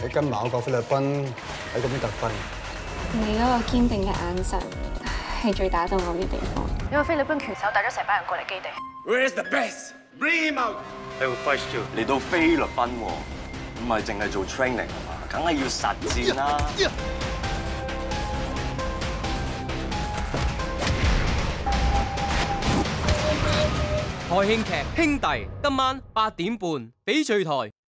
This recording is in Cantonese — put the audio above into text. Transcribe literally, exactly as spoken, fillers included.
你跟某個菲律賓喺嗰邊特訓。 你嗰個堅定嘅眼神係最打動我嘅地方。 因為菲律賓拳手帶咗成班人過嚟基地。 Where's the best? Bring him out. I will fight you. 嚟到菲律賓喎，唔係淨係做 training 係嘛？梗係要實戰啦。 台慶劇《兄弟》今晚八點半翡翠台。